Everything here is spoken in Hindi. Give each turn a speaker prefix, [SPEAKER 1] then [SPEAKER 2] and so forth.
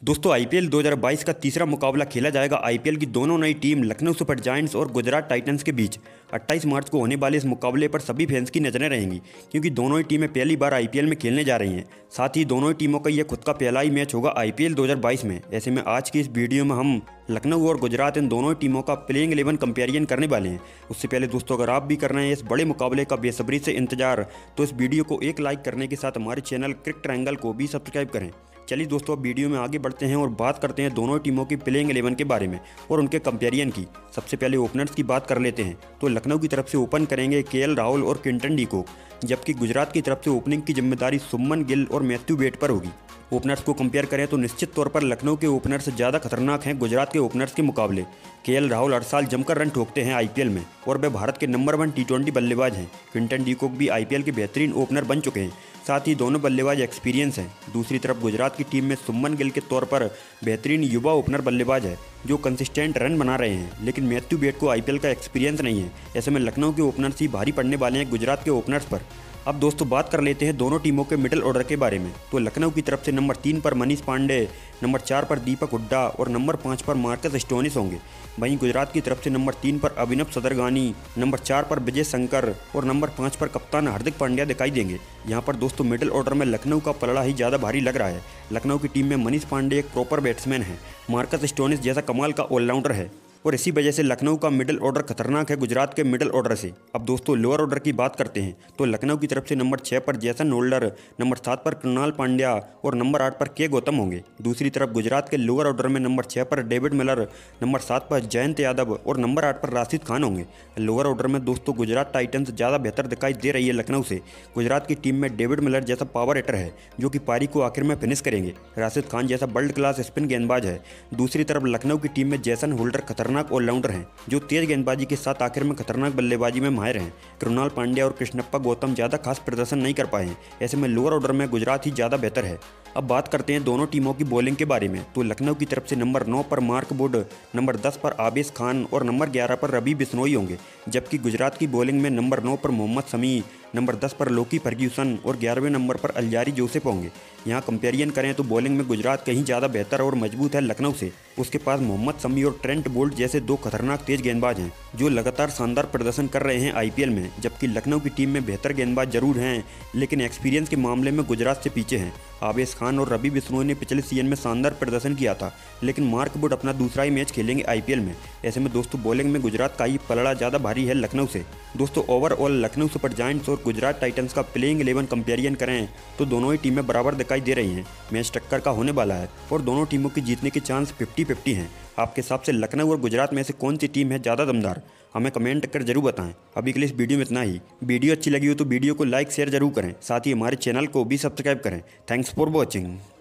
[SPEAKER 1] दोस्तों आईपीएल 2022 का तीसरा मुकाबला खेला जाएगा आईपीएल की दोनों नई टीम लखनऊ सुपर जायंट्स और गुजरात टाइटंस के बीच। 28 मार्च को होने वाले इस मुकाबले पर सभी फैंस की नजरें रहेंगी क्योंकि दोनों ही टीमें पहली बार आईपीएल में खेलने जा रही हैं। साथ ही दोनों ही टीमों का यह खुद का पहला ही मैच होगा आईपीएल 2022 में। ऐसे में आज की इस वीडियो में हम लखनऊ और गुजरात इन दोनों ही टीमों का प्लेइंग 11 कंपेरिजन करने वाले हैं। उससे पहले दोस्तों अगर आप भी कर रहे हैं इस बड़े मुकाबले का बेसब्री से इंतजार तो इस वीडियो को एक लाइक करने के साथ हमारे चैनल क्रिक ट्रायंगल को भी सब्सक्राइब करें। चलिए दोस्तों अब वीडियो में आगे बढ़ते हैं और बात करते हैं दोनों टीमों की प्लेइंग 11 के बारे में और उनके कंपेरिजन की। सबसे पहले ओपनर्स की बात कर लेते हैं तो लखनऊ की तरफ से ओपन करेंगे केएल राहुल और क्विंटन डी कॉक, जबकि गुजरात की तरफ से ओपनिंग की जिम्मेदारी सुमन गिल और मैथ्यू वेड पर होगी। ओपनर्स को कंपेयर करें तो निश्चित तौर पर लखनऊ के ओपनर्स ज़्यादा खतरनाक हैं गुजरात के ओपनर्स के मुकाबले। केएल राहुल हर साल जमकर रन ठोकते हैं आईपीएल में और वे भारत के नंबर 1 टी20 बल्लेबाज हैं। क्विंटन डी कॉक भी आईपीएल के बेहतरीन ओपनर बन चुके हैं, साथ ही दोनों बल्लेबाज एक्सपीरियंस हैं। दूसरी तरफ गुजरात की टीम में सुमन गिल के तौर पर बेहतरीन युवा ओपनर बल्लेबाज है जो कंसिस्टेंट रन बना रहे हैं, लेकिन मैथ्यू वेड को आईपीएल का एक्सपीरियंस नहीं है। ऐसे में लखनऊ के ओपनर्स ही भारी पड़ने वाले हैं गुजरात के ओपनर्स पर। अब दोस्तों बात कर लेते हैं दोनों टीमों के मिडिल ऑर्डर के बारे में तो लखनऊ की तरफ से नंबर 3 पर मनीष पांडे, नंबर 4 पर दीपक हुड्डा और नंबर 5 पर मार्कस स्टोनिस होंगे। वहीं गुजरात की तरफ से नंबर 3 पर अभिनव सदरगानी, नंबर 4 पर विजय शंकर और नंबर 5 पर कप्तान हार्दिक पांड्या दिखाई देंगे। यहाँ पर दोस्तों मिडिल ऑर्डर में लखनऊ का पलड़ा ही ज़्यादा भारी लग रहा है। लखनऊ की टीम में मनीष पांडे एक प्रॉपर बैट्समैन है, मार्कस स्टोनिस जैसा कमाल का ऑलराउंडर है और इसी वजह से लखनऊ का मिडिल ऑर्डर खतरनाक है गुजरात के मिडिल ऑर्डर से। अब दोस्तों लोअर ऑर्डर की बात करते हैं तो लखनऊ की तरफ से नंबर 6 पर जैसन होल्डर, नंबर 7 पर कृणाल पांड्या और नंबर 8 पर के गौतम होंगे। दूसरी तरफ गुजरात के लोअर ऑर्डर में नंबर 6 पर डेविड मिलर, नंबर 7 पर जयंत यादव और नंबर 8 पर राशिद खान होंगे। लोअर ऑर्डर में दोस्तों गुजरात टाइटंस ज़्यादा बेहतर दिखाई दे रही है लखनऊ से। गुजरात की टीम में डेविड मिलर जैसा पावर हिटर है जो कि पारी को आखिर में फिनिश करेंगे। राशिद खान जैसा वर्ल्ड क्लास स्पिन गेंदबाज है। दूसरी तरफ लखनऊ की टीम में जैसन होल्डर खतरनाक ऑलराउंडर हैं जो तेज गेंदबाजी के साथ आखिर में खतरनाक बल्लेबाजी में माहिर हैं। कृणाल पांड्या और कृष्णप्पा गौतम ज़्यादा खास प्रदर्शन नहीं कर पाए हैं। ऐसे में लोअर ऑर्डर में गुजरात ही ज़्यादा बेहतर है। अब बात करते हैं दोनों टीमों की बॉलिंग के बारे में तो लखनऊ की तरफ से नंबर 9 पर मार्क वुड, नंबर 10 पर आबिस खान और नंबर 11 पर रवि बिश्नोई होंगे, जबकि गुजरात की बॉलिंग में नंबर 9 पर मोहम्मद शमी, नंबर 10 पर लोकी फर्ग्यूसन और 11वें नंबर पर अलियारी जोसेफ होंगे। यहाँ कंपेरिजन करें तो बॉलिंग में गुजरात कहीं ज़्यादा बेहतर और मजबूत है लखनऊ से। उसके पास मोहम्मद शमी और ट्रेंट बोल्ट जैसे दो खतरनाक तेज गेंदबाज हैं जो लगातार शानदार प्रदर्शन कर रहे हैं आईपीएल में, जबकि लखनऊ की टीम में बेहतर गेंदबाज जरूर हैं लेकिन एक्सपीरियंस के मामले में गुजरात से पीछे हैं। आबिस खान और रवि बिश्नोई ने पिछले सीजन में शानदार प्रदर्शन किया था, लेकिन मार्क वुड अपना दूसरा ही मैच खेलेंगे आईपीएल में। ऐसे में दोस्तों बॉलिंग में गुजरात का ही पलड़ा ज़्यादा भारी है लखनऊ से। दोस्तों ओवरऑल लखनऊ सुपर जायंट्स और गुजरात टाइटंस का प्लेइंग 11 कंपेरिजन करें तो दोनों ही टीमें बराबर दिखाई दे रही हैं। मैच टक्कर का होने वाला है और दोनों टीमों के जीतने के चांस 50-50 हैं। आपके हिसाब से लखनऊ और गुजरात में से कौन सी टीम है ज़्यादा दमदार? हमें कमेंट कर जरूर बताएं। अभी के लिए इस वीडियो में इतना ही। वीडियो अच्छी लगी हो तो वीडियो को लाइक शेयर जरूर करें, साथ ही हमारे चैनल को भी सब्सक्राइब करें। Thanks for watching.